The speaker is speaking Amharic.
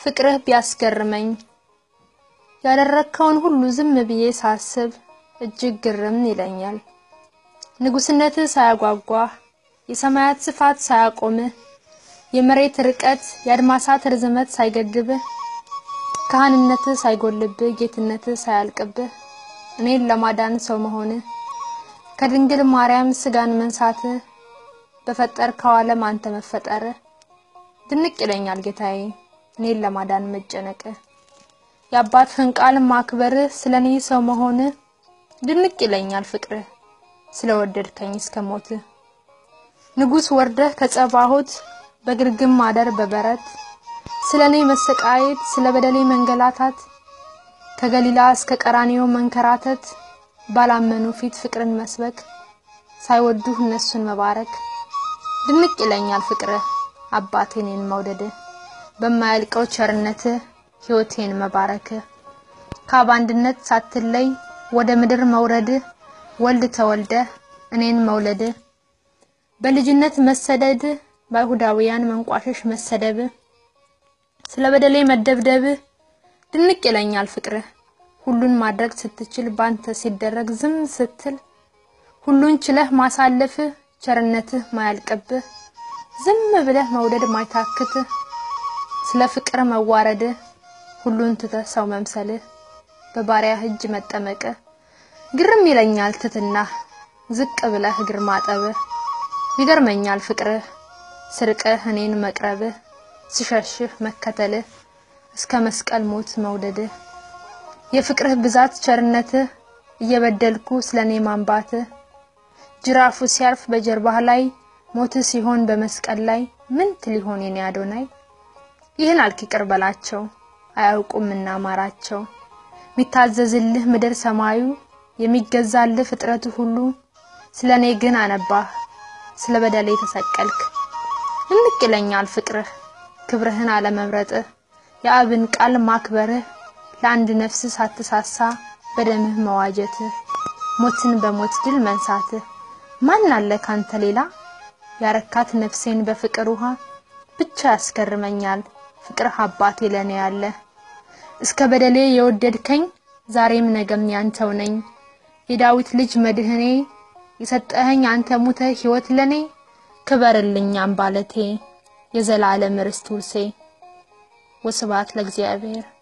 ፍቅርህ ቢያስገርመኝ ያደረከውን ሁሉ ዝም ብዬ ሳስብ እጅግ ግርም ይለኛል ንጉስነትህ ሳያጓጓ የሰማያት ስፋት ሳያቆም የመሬት ርቀት የአድማሳት ርዝመት ሳይገድብ ካህንነትህ ሳይጎልብ ጌትነትህ ሳያልቅብ እኔን ለማዳን ሰው መሆን ከድንግል ማርያም ስጋን መንሳት በፈጠርከው ዓለም አንተ መፈጠር ድንቅ ይለኛል ጌታዬ እኔን ለማዳን መጨነቅ ያባትህን ቃል ማክበር ስለኔ ሰው መሆን ድንቅ ይለኛል ፍቅር ስለወደድከኝ እስከሞት ንጉስ ወርደህ ከጸባሁት በግርግም ማደር በበረት ስለኔ መሰቃየት ስለበደሌ መንገላታት ከገሊላ እስከ ቀራኒዮ መንከራተት ባላመኑ ፊት ፍቅርን መስበክ ሳይወዱህ እነሱን መባረክ ድንቅ ይለኛል ፍቅር አባቴን መውደድ በማያልቀው ቸርነት ሕይወቴን መባረክ ከአባንድነት ሳትለይ ወደ ምድር መውረድ ወልድ ተወልደ እኔን መውለድ በልጅነት መሰደድ ባይሁዳውያን መንቋሸሽ መሰደብ ስለበደሌ መደብደብ ድንቅ ይለኛል ፍቅር ሁሉን ማድረግ ስትችል ባንተ ሲደረግ ዝም ስትል ሁሉን ችለህ ማሳለፍ ቸርነትህ ማያልቀብ ዝም ብለህ መውደድ ማይታክት ስለ ፍቅር መዋረድ ሁሉን ተሰው መምሰል በባሪያ እጅ መጠመቅ ግርም ይለኛል ትትና ዝቅ ብለህ እግር ማጠብ ይገርመኛል ፍቅር ስርቀህ እኔን መቅረብ ሲሸሽህ መከተል እስከ መስቀል ሞት መውደድ የፍቅርህ ብዛት ቸርነት እየበደልኩ ስለኔ ማንባት ጅራፉ ሲያርፍ በጀርባህ ላይ ሞት ሲሆን በመስቀል ላይ ምን ትሊሆን የኔ አዶናይ ይህን አልኪቅር በላቸው አያውቁምና ማራቸው ሚታዘዝልህ ምድር ሰማዩ የሚገዛልህ ፍጥረቱ ሁሉ ስለኔ ግን አነባህ ስለበደሌ ተሰቀልክ ድንቅ ይለኛል ፍቅርህ ክብርህን አለመብረጥህ የአብን ቃል ማክበርህ ለአንድ ነፍስ ሳትሳሳ በደምህ መዋጀት ሞትን በሞት ድል መንሳት ማን አለ ካንተ ሌላ ያረካት ነፍሴን በፍቅር ውሃ ብቻ ያስከርመኛል ፍቅር አባቴ ለኔ ያለ እስከ በደሌ የወደድከኝ ዛሬም ነገም ያንተው ነኝ የዳዊት ልጅ መድህኔ የሰጠኸኝ አንተ ሙተ ሕይወት ለኔ ክበርልኝ አምባለቴ የዘላለም ርስት ውርሴ ወስብሐት ለእግዚአብሔር